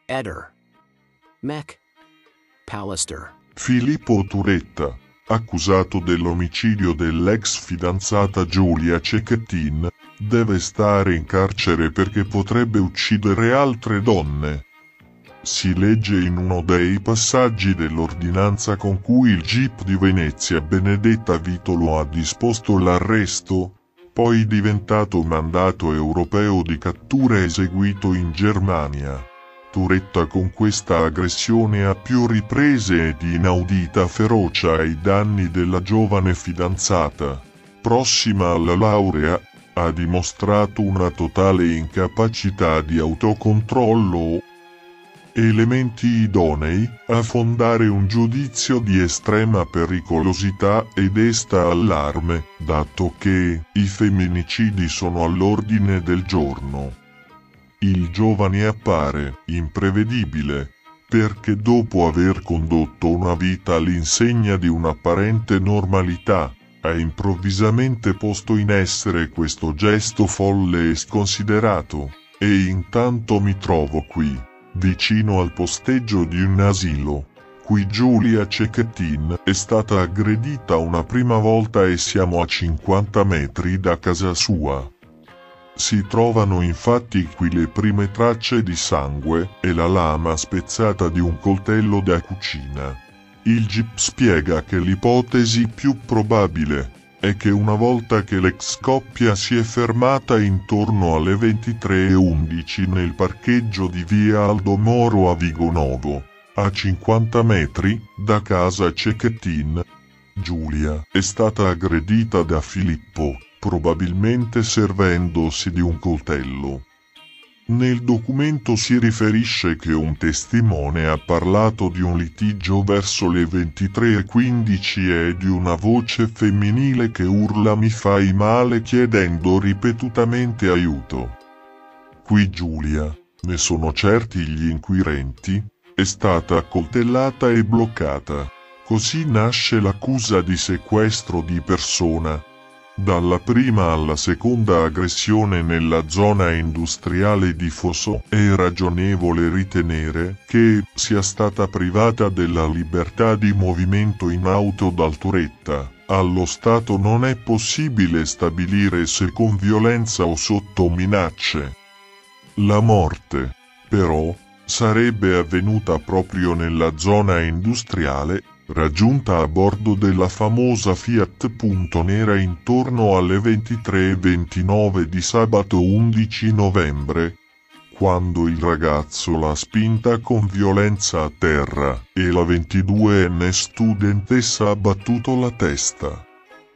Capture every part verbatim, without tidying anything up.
Eder. Mac. Pallister. Filippo Turetta, accusato dell'omicidio dell'ex fidanzata Giulia Cecchettin, deve stare in carcere perché potrebbe uccidere altre donne. Si legge in uno dei passaggi dell'ordinanza con cui il G I P di Venezia Benedetta Vitolo ha disposto l'arresto, poi diventato mandato europeo di cattura eseguito in Germania. Turetta con questa aggressione a più riprese e di inaudita ferocia ai danni della giovane fidanzata, prossima alla laurea, ha dimostrato una totale incapacità di autocontrollo, elementi idonei a fondare un giudizio di estrema pericolosità e desta allarme, dato che i femminicidi sono all'ordine del giorno. Il giovane appare imprevedibile, perché dopo aver condotto una vita all'insegna di un'apparente normalità, ha improvvisamente posto in essere questo gesto folle e sconsiderato, e intanto mi trovo qui, vicino al posteggio di un asilo. Qui Giulia Cecchettin è stata aggredita una prima volta e siamo a cinquanta metri da casa sua. Si trovano infatti qui le prime tracce di sangue e la lama spezzata di un coltello da cucina. Il G I P spiega che l'ipotesi più probabile è che una volta che l'ex coppia si è fermata intorno alle ventitré e undici nel parcheggio di via Aldo Moro a Vigonovo, a cinquanta metri da casa Cecchettin, Giulia è stata aggredita da Filippo, probabilmente servendosi di un coltello. Nel documento si riferisce che un testimone ha parlato di un litigio verso le ventitré e quindici e di una voce femminile che urla "mi fai male" chiedendo ripetutamente aiuto. Qui Giulia, ne sono certi gli inquirenti, è stata accoltellata e bloccata. Così nasce l'accusa di sequestro di persona. Dalla prima alla seconda aggressione nella zona industriale di Fosso è ragionevole ritenere che sia stata privata della libertà di movimento in auto dal Turetta. Allo stato non è possibile stabilire se con violenza o sotto minacce. La morte, però, sarebbe avvenuta proprio nella zona industriale, raggiunta a bordo della famosa Fiat Punto Nera intorno alle ventitré e ventinove di sabato undici novembre, quando il ragazzo l'ha spinta con violenza a terra e la ventiduenne studentessa ha battuto la testa.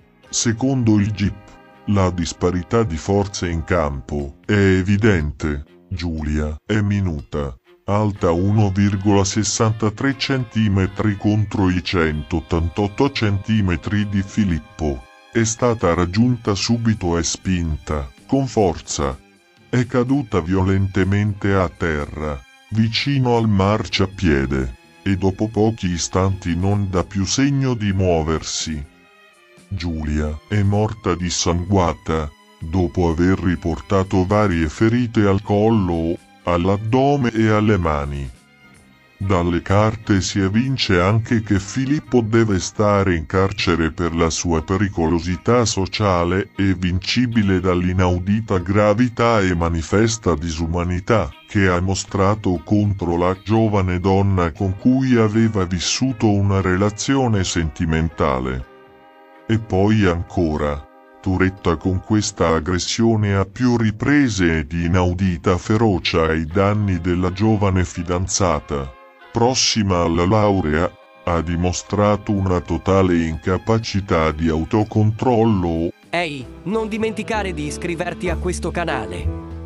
Secondo il G I P, la disparità di forze in campo è evidente. Giulia è minuta, alta uno virgola sessantatré centimetri contro i centottantotto centimetri di Filippo. È stata raggiunta subito e spinta, con forza. È caduta violentemente a terra, vicino al marciapiede, e dopo pochi istanti non dà più segno di muoversi. Giulia è morta dissanguata, dopo aver riportato varie ferite al collo, all'addome e alle mani. Dalle carte si evince anche che Filippo deve stare in carcere per la sua pericolosità sociale e vincibile dall'inaudita gravità e manifesta disumanità che ha mostrato contro la giovane donna con cui aveva vissuto una relazione sentimentale. E poi ancora, Turetta con questa aggressione a più riprese e di inaudita ferocia ai danni della giovane fidanzata, prossima alla laurea, ha dimostrato una totale incapacità di autocontrollo. Ehi, non dimenticare di iscriverti a questo canale.